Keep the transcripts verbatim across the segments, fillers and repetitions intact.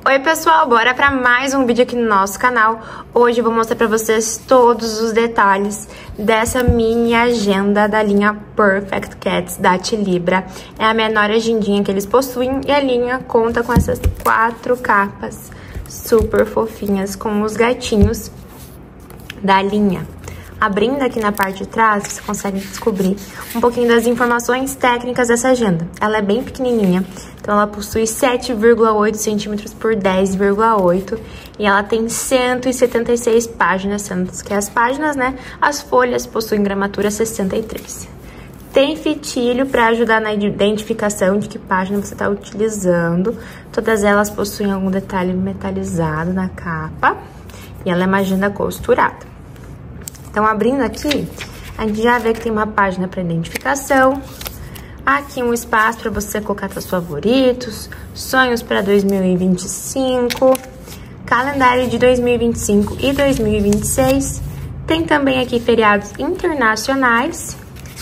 Oi pessoal, bora para mais um vídeo aqui no nosso canal. Hoje eu vou mostrar para vocês todos os detalhes dessa mini agenda da linha Perfect Cats da Tilibra. É a menor agendinha que eles possuem e a linha conta com essas quatro capas super fofinhas com os gatinhos da linha. Abrindo aqui na parte de trás, você consegue descobrir um pouquinho das informações técnicas dessa agenda. Ela é bem pequenininha, então ela possui sete vírgula oito centímetros por dez vírgula oito e ela tem cento e setenta e seis páginas, sendo que as páginas, né, as folhas possuem gramatura sessenta e três. Tem fitilho para ajudar na identificação de que página você está utilizando. Todas elas possuem algum detalhe metalizado na capa e ela é uma agenda costurada. Então, abrindo aqui, a gente já vê que tem uma página para identificação. Aqui um espaço para você colocar seus favoritos, sonhos para dois mil e vinte e cinco, calendário de dois mil e vinte e cinco e dois mil e vinte e seis. Tem também aqui feriados internacionais,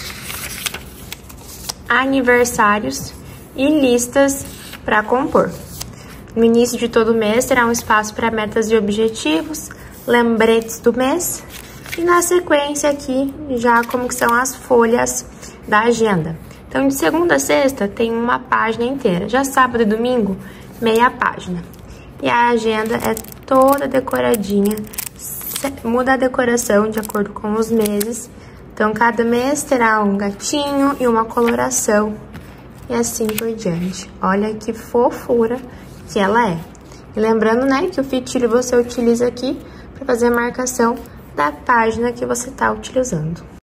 aniversários e listas para compor. No início de todo mês terá um espaço para metas e objetivos, lembretes do mês. E na sequência aqui, já como que são as folhas da agenda. Então, de segunda a sexta, tem uma página inteira. Já sábado e domingo, meia página. E a agenda é toda decoradinha. Muda a decoração de acordo com os meses. Então, cada mês terá um gatinho e uma coloração. E assim por diante. Olha que fofura que ela é. E lembrando, né, que o fitilho você utiliza aqui para fazer a marcação da página que você está utilizando.